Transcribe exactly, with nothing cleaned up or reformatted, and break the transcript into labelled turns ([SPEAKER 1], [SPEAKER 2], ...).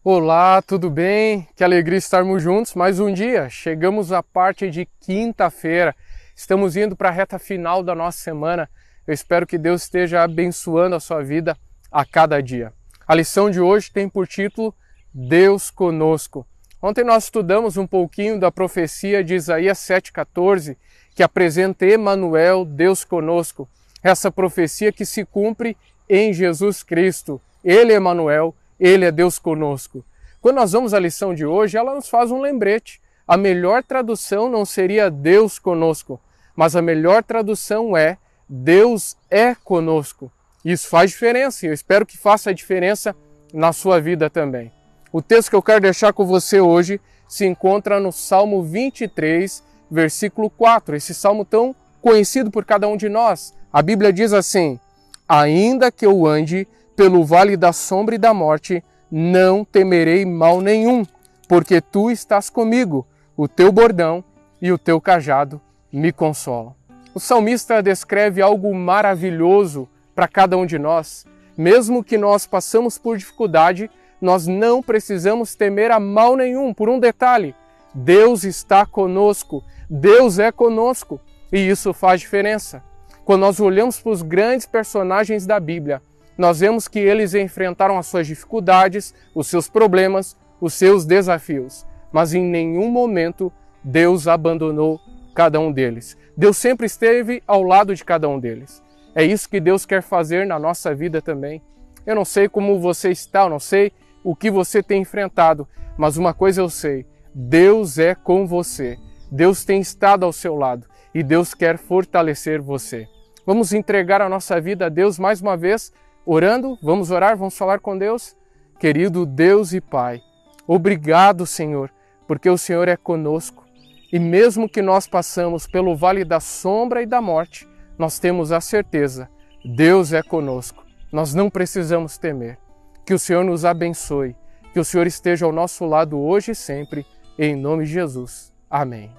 [SPEAKER 1] Olá, tudo bem? Que alegria estarmos juntos mais um dia. Chegamos à parte de quinta-feira. Estamos indo para a reta final da nossa semana. Eu espero que Deus esteja abençoando a sua vida a cada dia. A lição de hoje tem por título Deus conosco. Ontem nós estudamos um pouquinho da profecia de Isaías sete, quatorze, que apresenta Emanuel, Deus conosco. Essa profecia que se cumpre em Jesus Cristo. Ele é Emanuel, Ele é Deus conosco. Quando nós vamos à lição de hoje, ela nos faz um lembrete. A melhor tradução não seria Deus conosco, mas a melhor tradução é Deus é conosco. Isso faz diferença e eu espero que faça a diferença na sua vida também. O texto que eu quero deixar com você hoje se encontra no Salmo vinte e três, versículo quatro. Esse salmo tão conhecido por cada um de nós. A Bíblia diz assim: ainda que eu ande pelo vale da sombra e da morte, não temerei mal nenhum, porque tu estás comigo, o teu bordão e o teu cajado me consolam. O salmista descreve algo maravilhoso para cada um de nós. Mesmo que nós passamos por dificuldade, nós não precisamos temer a mal nenhum, por um detalhe: Deus está conosco, Deus é conosco, e isso faz diferença. Quando nós olhamos para os grandes personagens da Bíblia, nós vemos que eles enfrentaram as suas dificuldades, os seus problemas, os seus desafios. Mas em nenhum momento Deus abandonou cada um deles. Deus sempre esteve ao lado de cada um deles. É isso que Deus quer fazer na nossa vida também. Eu não sei como você está, eu não sei o que você tem enfrentado, mas uma coisa eu sei: Deus é com você. Deus tem estado ao seu lado e Deus quer fortalecer você. Vamos entregar a nossa vida a Deus mais uma vez, orando, vamos orar, vamos falar com Deus. Querido Deus e Pai, obrigado, Senhor, porque o Senhor é conosco. E mesmo que nós passamos pelo vale da sombra e da morte, nós temos a certeza, Deus é conosco. Nós não precisamos temer. Que o Senhor nos abençoe, que o Senhor esteja ao nosso lado hoje e sempre, em nome de Jesus. Amém.